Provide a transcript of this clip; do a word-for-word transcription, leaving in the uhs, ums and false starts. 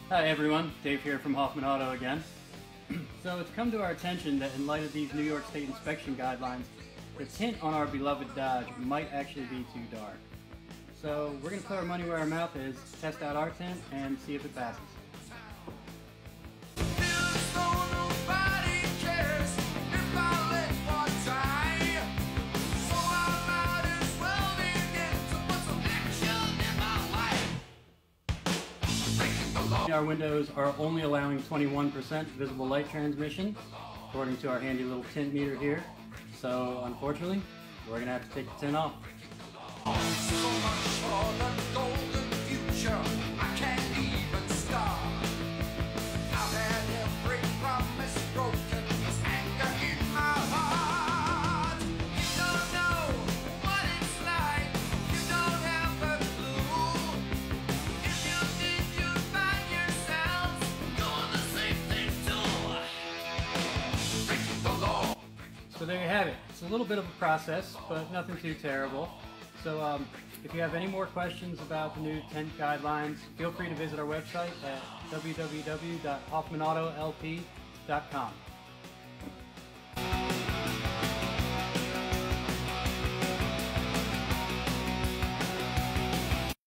Hi everyone, Dave here from Hoffman Auto again. So it's come to our attention that in light of these New York State Inspection guidelines, the tint on our beloved Dodge might actually be too dark. So we're going to put our money where our mouth is, test out our tint, and see if it passes. Our windows are only allowing twenty-one percent visible light transmission, according to our handy little tint meter here. So, unfortunately, we're going to have to take the tint off. So much for the golden future, I can't even start. I've had every promise broken, there's anger in my heart. You don't know what it's like, you don't have a clue. If you did, you'd find yourself doing the same thing too. Breaking the law. So there you have it. It's a little bit of a process, but nothing too terrible. So um, if you have any more questions about the new tint guidelines, feel free to visit our website at w w w dot hoffman auto l p dot com.